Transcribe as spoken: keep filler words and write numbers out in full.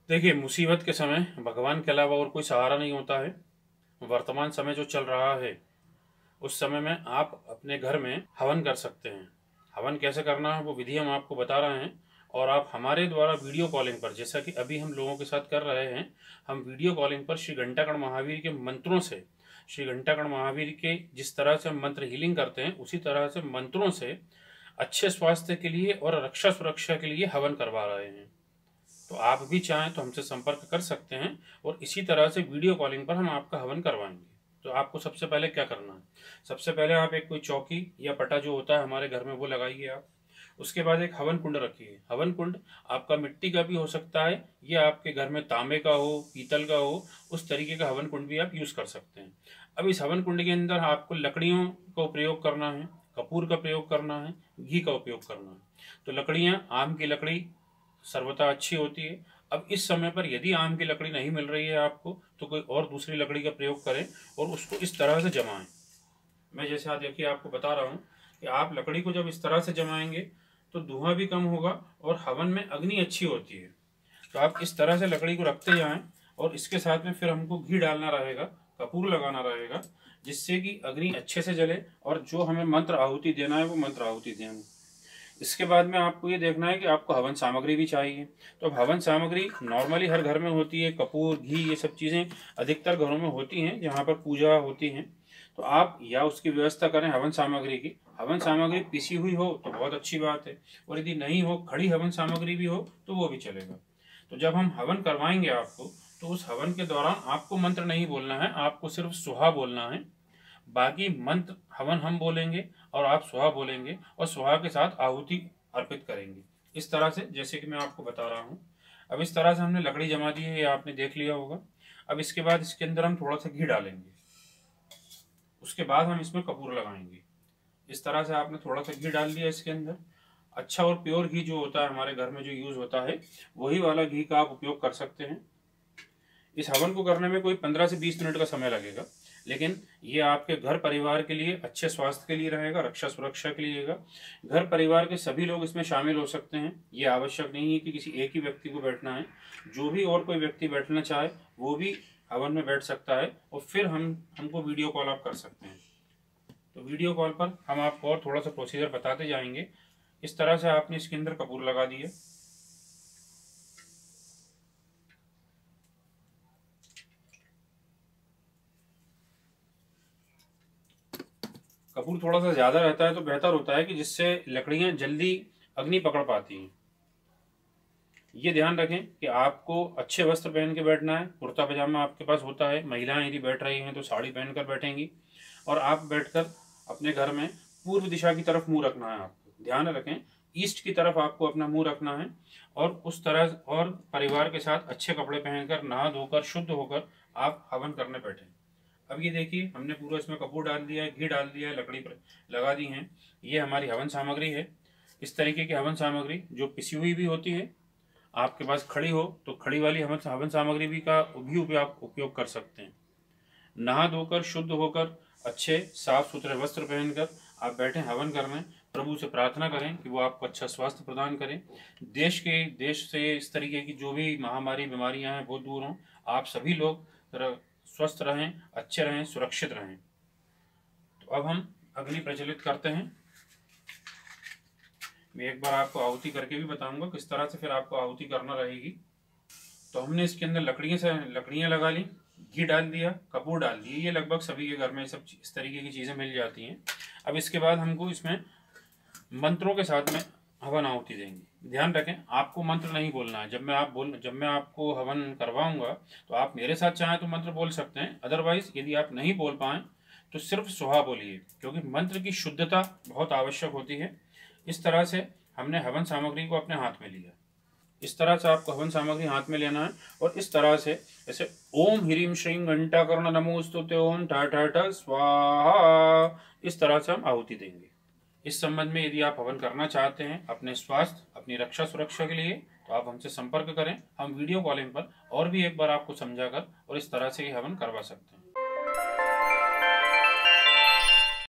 देखिए, मुसीबत के समय भगवान के अलावा और कोई सहारा नहीं होता है। वर्तमान समय जो चल रहा है, उस समय में आप अपने घर में हवन कर सकते हैं। हवन कैसे करना है वो विधि हम आपको बता रहे हैं, और आप हमारे द्वारा वीडियो कॉलिंग पर, जैसा कि अभी हम लोगों के साथ कर रहे हैं, हम वीडियो कॉलिंग पर श्री घंटाकर्ण महावीर के मंत्रों से, श्री घंटाकर्ण महावीर के जिस तरह से हम मंत्र हीलिंग करते हैं, उसी तरह से मंत्रों से अच्छे स्वास्थ्य के लिए और रक्षा सुरक्षा के लिए हवन करवा रहे हैं। तो आप भी चाहें तो हमसे संपर्क कर सकते हैं, और इसी तरह से वीडियो कॉलिंग पर हम आपका हवन करवाएंगे। तो आपको सबसे पहले क्या करना है, सबसे पहले आप एक कोई चौकी या पटा जो होता है हमारे घर में वो लगाइए आप। उसके बाद एक हवन कुंड रखिए। हवन कुंड आपका मिट्टी का भी हो सकता है, या आपके घर में तांबे का हो, पीतल का हो, उस तरीके का हवन कुंड भी आप यूज कर सकते हैं। अब इस हवन कुंड के अंदर आपको लकड़ियों का प्रयोग करना है, कपूर का प्रयोग करना है, घी का उपयोग करना है। तो लकड़ियां, आम की लकड़ी सर्वथा अच्छी होती है। अब इस समय पर यदि आम की लकड़ी नहीं मिल रही है आपको, तो कोई और दूसरी लकड़ी का प्रयोग करें और उसको इस तरह से जमाएं। मैं जैसे आज देखिए आपको बता रहा हूँ कि आप लकड़ी को जब इस तरह से जमाएंगे तो धुआं भी कम होगा और हवन में अग्नि अच्छी होती है। तो आप इस तरह से लकड़ी को रखते जाएं, और इसके साथ में फिर हमको घी डालना रहेगा, कपूर लगाना रहेगा, जिससे कि अग्नि अच्छे से जले और जो हमें मंत्र आहुति देना है वो मंत्र आहुति दें। इसके बाद में आपको ये देखना है कि आपको हवन सामग्री भी चाहिए। तो अब हवन सामग्री नॉर्मली हर घर में होती है, कपूर, घी, ये सब चीज़ें अधिकतर घरों में होती हैं जहाँ पर पूजा होती है। तो आप या उसकी व्यवस्था करें हवन सामग्री की। हवन सामग्री पिसी हुई हो तो बहुत अच्छी बात है, और यदि नहीं हो, खड़ी हवन सामग्री भी हो तो वो भी चलेगा। तो जब हम हवन करवाएंगे आपको, तो उस हवन के दौरान आपको मंत्र नहीं बोलना है, आपको सिर्फ सुहा बोलना है। बाकी मंत्र हवन हम बोलेंगे और आप सुहा बोलेंगे, और सुहा के साथ आहुति अर्पित करेंगे। इस तरह से, जैसे कि मैं आपको बता रहा हूँ। अब इस तरह से हमने लकड़ी जमा दी है, ये आपने देख लिया होगा। अब इसके बाद इसके अंदर हम थोड़ा सा घी डालेंगे, उसके बाद हम इसमें कपूर लगाएंगे। इस तरह से आपने थोड़ा सा घी डाल दिया इसके अंदर। अच्छा और प्योर घी जो होता है हमारे घर में जो यूज होता है, वही वाला घी का आप उपयोग कर सकते हैं। इस हवन को करने में कोई पंद्रह से बीस मिनट का समय लगेगा, लेकिन ये आपके घर परिवार के लिए अच्छे स्वास्थ्य के लिए रहेगा, रक्षा सुरक्षा के लिए रहेगा। घर परिवार के सभी लोग इसमें शामिल हो सकते हैं। ये आवश्यक नहीं है कि किसी एक ही व्यक्ति को बैठना है, जो भी और कोई व्यक्ति बैठना चाहे वो भी हवन में बैठ सकता है, और फिर हम हमको वीडियो कॉल आप कर सकते हैं। तो वीडियो कॉल पर हम आपको और थोड़ा सा प्रोसीजर बताते जाएंगे। इस तरह से आपने इसके अंदर कपूर लगा दिया। कपूर थोड़ा सा ज़्यादा रहता है तो बेहतर होता है, कि जिससे लकड़ियाँ जल्दी अग्नि पकड़ पाती हैं। ये ध्यान रखें कि आपको अच्छे वस्त्र पहन के बैठना है। कुर्ता पजामा आपके पास होता है, महिलाएं यदि बैठ रही हैं तो साड़ी पहनकर बैठेंगी, और आप बैठकर अपने घर में पूर्व दिशा की तरफ मुंह रखना है। आपको ध्यान रखें, ईस्ट की तरफ आपको अपना मुंह रखना है, और उस तरह, और परिवार के साथ अच्छे कपड़े पहनकर, नहा धोकर, शुद्ध होकर आप हवन करने बैठें। अब ये देखिए, हमने पूरा इसमें कपूर डाल दिया है, घी डाल दिया है, लकड़ी पर लगा दी है। ये हमारी हवन सामग्री है। इस तरीके की हवन सामग्री जो पिसी हुई भी होती है, आपके पास खड़ी हो तो खड़ी वाली हवन हवन सामग्री भी का भी उपयोग उपयोग कर सकते हैं। नहा धोकर, शुद्ध होकर, अच्छे साफ सुथरे वस्त्र पहनकर आप बैठे हवन करने। प्रभु से प्रार्थना करें कि वो आपको अच्छा स्वास्थ्य प्रदान करें। देश के देश से इस तरीके की जो भी महामारी बीमारियां हैं वो दूर हों। आप सभी लोग स्वस्थ रहें, अच्छे रहें, सुरक्षित रहें। तो अब हम अग्नि प्रज्वलित करते हैं। मैं एक बार आपको आहुति करके भी बताऊंगा किस तरह से फिर आपको आहुति करना रहेगी। तो हमने इसके अंदर लकड़ियाँ से लकड़ियाँ लगा ली, घी डाल दिया, कपूर डाल दिए। ये लगभग सभी के घर में सब इस तरीके की चीज़ें मिल जाती हैं। अब इसके बाद हमको इसमें मंत्रों के साथ में हवन आहुति देंगे। ध्यान रखें, आपको मंत्र नहीं बोलना है। जब मैं आप बोल जब मैं आपको हवन करवाऊंगा तो आप मेरे साथ चाहें तो मंत्र बोल सकते हैं, अदरवाइज यदि आप नहीं बोल पाएँ तो सिर्फ सुहा बोलिए, क्योंकि मंत्र की शुद्धता बहुत आवश्यक होती है। इस तरह से हमने हवन सामग्री को अपने हाथ में लिया। इस तरह से आपको हवन सामग्री हाथ में लेना है, और इस तरह से जैसे ओम ह्रीम श्रीं घंटाकर्ण नमोस्तुते ओम ठा ठा ठा स्वाहा, इस तरह से हम आहुति देंगे। इस संबंध में यदि आप हवन करना चाहते हैं अपने स्वास्थ्य, अपनी रक्षा सुरक्षा के लिए, तो आप हमसे संपर्क करें। हम वीडियो कॉलिंग पर और भी एक बार आपको समझाकर और इस तरह से ही हवन करवा सकते हैं।